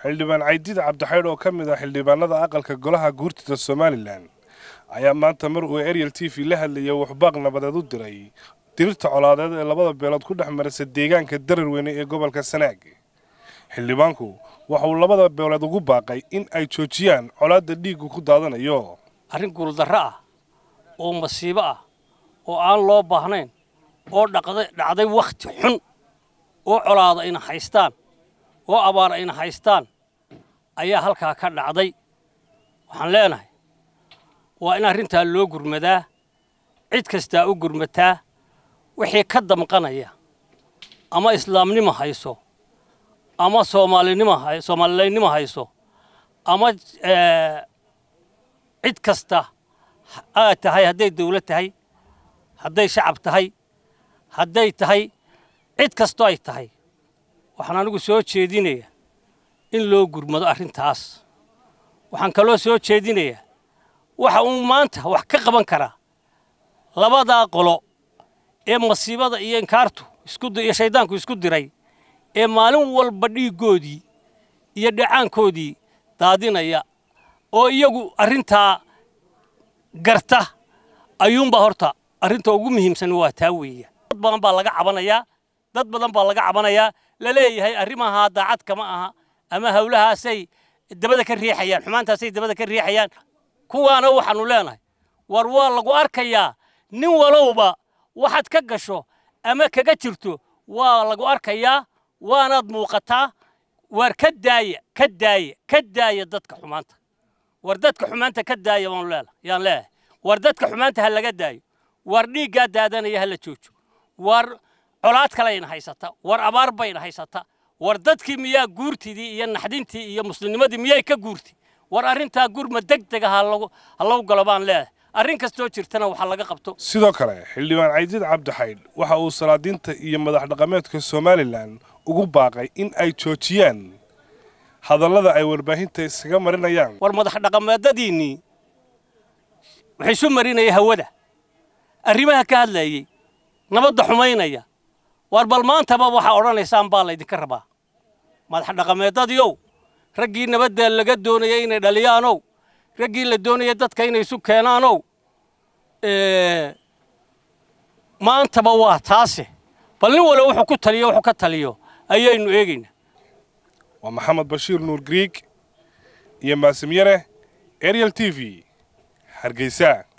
xildhibaan Caydiid Cabdixayd oo ka mid ah xildhibaanada aqalka golaha guurtida Soomaaliland ayaa maanta mar uu Ariel TV la hadlayay waxbaaq nabadeed u diray dirirta colaadeed ee labada beelood ku dhaxmaraysa deegaanka Dararweyne ee gobolka Sanaag. xildhibaanku waxa uu labada beelood ugu baaqay in ay joojiyaan colaadda dhiiggu ku daadanayo. arrin guul darro ah oo masiibo ah oo aan loo baahnayn oo dhacday waqti xun oo colaada ina haystaan oo abaar ina haystaan ayaa halkaa ka dhacday. waxaan leenahay waa in arrintaa loo gurmadaa, cid kasta u gurmataa wixii ka damqanaya ama islaamnimo hayso ama Soomaaliyeynimo hayso ama cid kasta ay tahay, hadday dawlad tahay, hadday shacab tahay, hadday tahay cid kasto ay tahay. waxaan anigu soo jeedinayaa in loo gurmado arrintaas. waxaan kaloo soo jeedinayaa waxa uu maanta wax ka qaban karaa labada qolo ee masiibada iyo inkaartu iyo shaydaanku isku diray ee maalin walba dhiigoodii iyo dhacaankoodii daadinaya oo iyagu arrintaa garta ayuunba horta arrinta ugu muhiimsan waa taa weeye. dad badan baa laga cabanayaa la leeyahay arrimaha daacad kama aha ama hawlahaasay dabada ka riixayaan, xumaantaasay dabada ka riixayaan. kuwaana waxaanu leenahay war waa lagu arkayaa, nin walowba waxaad ka gasho ama kaga jirto waa lagu arkayaa, waanaad muuqataa. war ka daaya dadka xumaanta, war dadka xumaanta ka daaya yaan leeyahay. war dadka xumaanta ha laga daayo, war dhiiggaa daadanaya ha la joojo, war colaad kalayna haysata, war abaar bayna haysata, war dadkii miyaa guurtidii iyo naxdintii iyo muslimnimadii miyay ka guurti? war arrintaa gurma degdeg ah ha lagu galo baan leeyahay. arrin kastoo jirtana waxa laga qabto. sidoo kale xildhibaan Caydiid Cabdixayd waxa uu salaadiinta iyo madax dhaqameedka Soomaaliland ugu baaqay in ay joojiyaan hadallada ay warbaahinta isaga marinayaan. war madax dhaqameedadiinii waxay soo marinayaan hawada, arrimaha ka hadlayay, nabadda xumaynaya. war bal maantaba waxa odhanaysaan baa la idinka rabaa. madax dhaqameedadiiow, raggii nabadda laga doonayay inay dhaliyaanow, raggii la doonayay dadka inay isu keenaanow, maantaba waa taase. bal nin wala wuxuu ka taliyo ayaynu eegaynaa. waa Maxamed Bashiir Nuur Greek iyo Maasim Yare, Ariel TV, Hargeysa.